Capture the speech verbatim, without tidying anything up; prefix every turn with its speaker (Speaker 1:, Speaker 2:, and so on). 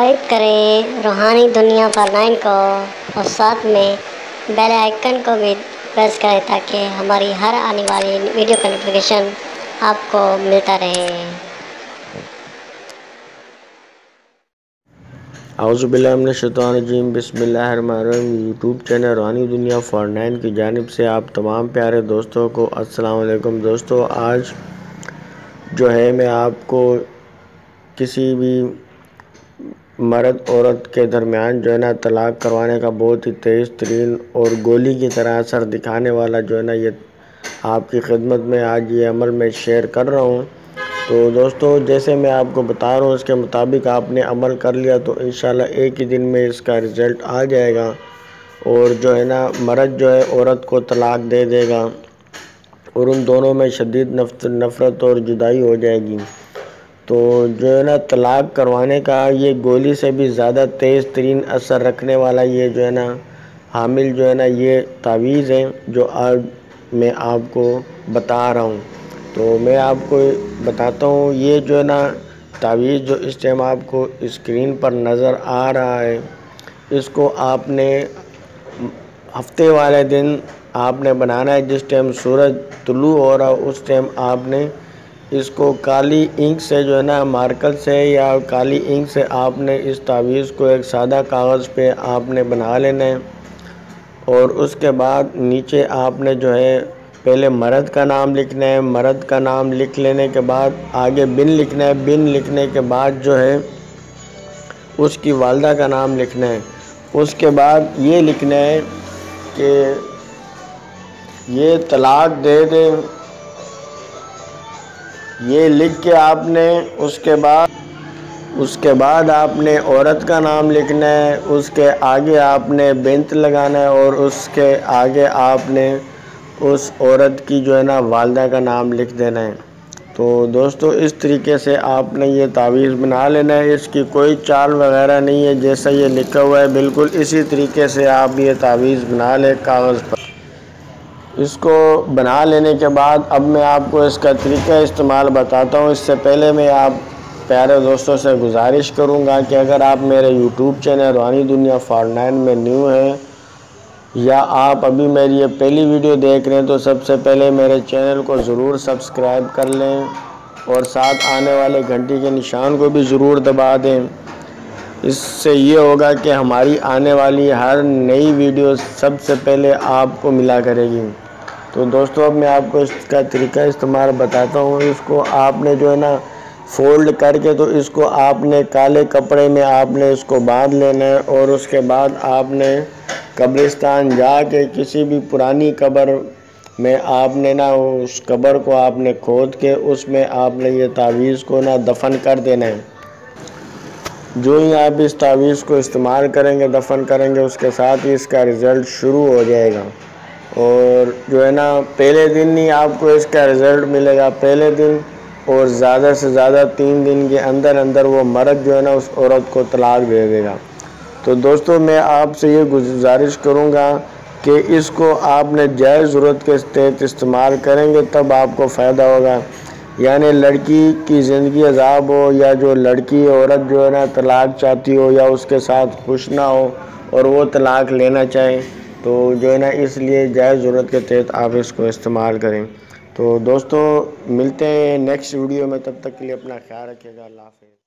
Speaker 1: Subscribe کریں روحانی دنیا فار نائن کو اور ساتھ میں بیل آئیکن کو بھی پریس کریں تاکہ ہماری ہر آنے والی ویڈیو کا نوٹیفیکیشن آپ کو ملتا رہے۔
Speaker 2: اعوذ باللہ من الشیطان الرجیم، بسم اللہ الرحمن الرحیم۔ یوٹیوب چینل روحانی دنیا فار نائن کی جانب سے آپ تمام پیارے دوستوں کو السلام علیکم۔ دوستو، آج جو ہے میں آپ کو کسی بھی مرد عورت کے درمیان جو ہے نا طلاق کروانے کا بہت ہی تیز ترین اور گولی کی طرح اثر دکھانے والا جو ہے نا یہ آپ کی خدمت میں آج یہ عمل میں شیئر کر رہا ہوں۔ تو دوستو، جیسے میں آپ کو بتا رہا ہوں اس کے مطابق آپ نے عمل کر لیا تو انشاءاللہ ایک ہی دن میں اس کا رزلٹ آ جائے گا، اور جو ہے نا مرد جو ہے عورت کو طلاق دے دے گا اور ان دونوں میں شدید نفرت اور جدائی ہو جائے گی۔ تو جو ہے نا طلاق کروانے کا یہ گولی سے بھی زیادہ تیز ترین اثر رکھنے والا یہ جو ہے نا حامل جو ہے نا یہ تعویذ ہے جو آج میں آپ کو بتا رہا ہوں۔ تو میں آپ کو بتاتا ہوں، یہ جو ہے نا تعویذ جو اس ٹائم آپ کو اسکرین پر نظر آ رہا ہے، اس کو آپ نے ہفتے والے دن آپ نے بنانا ہے۔ جس ٹائم سورج طلوع ہو رہا اس ٹائم آپ نے اس کو کالی انک سے جو ہے نا مارکر سے یا کالی انک سے آپ نے اس تعویذ کو ایک سادہ کاغذ پہ آپ نے بنا لینا ہے، اور اس کے بعد نیچے آپ نے جو ہے پہلے مرد کا نام لکھنا ہے۔ مرد کا نام لکھ لینے کے بعد آگے بن لکھنا ہے۔ بن لکھنے کے بعد جو ہے اس کی والدہ کا نام لکھنا ہے۔ اس کے بعد یہ لکھنا ہے کہ یہ طلاق دے دے، یہ لکھ کے آپ نے اس کے بعد اس کے بعد آپ نے عورت کا نام لکھنا ہے، اس کے آگے آپ نے بنت لگانا ہے، اور اس کے آگے آپ نے اس عورت کی جو ہے نا والدہ کا نام لکھ دینا ہے۔ تو دوستو، اس طریقے سے آپ نے یہ تعویذ بنا لینا ہے۔ اس کی کوئی چال وغیرہ نہیں ہے، جیسا یہ لکھا ہوا ہے بالکل اسی طریقے سے آپ یہ تعویذ بنا لیں کاغذ پر۔ اس کو بنا لینے کے بعد اب میں آپ کو اس کا طریقہ استعمال بتاتا ہوں۔ اس سے پہلے میں آپ پیارے دوستوں سے گزارش کروں گا کہ اگر آپ میرے یوٹیوب چینل روحانی دنیا فار نائن میں نیو ہیں یا آپ ابھی میری یہ پہلی ویڈیو دیکھ رہے ہیں تو سب سے پہلے میرے چینل کو ضرور سبسکرائب کر لیں اور ساتھ آنے والے گھنٹی کے نشان کو بھی ضرور دبا دیں۔ اس سے یہ ہوگا کہ ہماری آنے والی ہر نئی ویڈیو سب سے پہلے آپ کو ملا کرے گی۔ تو دوستو، اب میں آپ کو اس کا طریقہ استعمال بتاتا ہوں۔ اس کو آپ نے جو ہے نا فولڈ کر کے تو اس کو آپ نے کالے کپڑے میں آپ نے اس کو باندھ لینا ہے، اور اس کے بعد آپ نے قبرستان جا کے کسی بھی پرانی قبر میں آپ نے نا اس قبر کو آپ نے کھود کے اس میں آپ نے یہ تعویذ کو نا دفن کر دینا ہے۔ جو ہی آپ اس تعویذ کو استعمال کریں گے، دفن کریں گے، اس کے ساتھ ہی اس کا رزلٹ شروع ہو جائے گا، اور جو ہے نا پہلے دن ہی آپ کو اس کا رزلٹ ملے گا، پہلے دن، اور زیادہ سے زیادہ تین دن کے اندر اندر وہ مرد جو ہے نا اس عورت کو طلاق دے دے گا۔ تو دوستو، میں آپ سے یہ گزارش کروں گا کہ اس کو آپ نے جائز ضرورت کے تحت استعمال کریں گے تب آپ کو فائدہ ہوگا۔ یعنی لڑکی کی زندگی عذاب ہو، یا جو لڑکی عورت جو ہے نا طلاق چاہتی ہو یا اس کے ساتھ خوش نہ ہو اور وہ طلاق لینا چاہیں، تو جو ہے نا اس لیے جائز ضرورت کے تحت آپ اس کو استعمال کریں۔ تو دوستو، ملتے ہیں نیکسٹ ویڈیو میں، تب تک کے لیے اپنا خیال رکھیے گا۔ اللہ حافظ۔